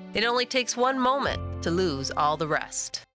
It only takes one moment to lose all the rest.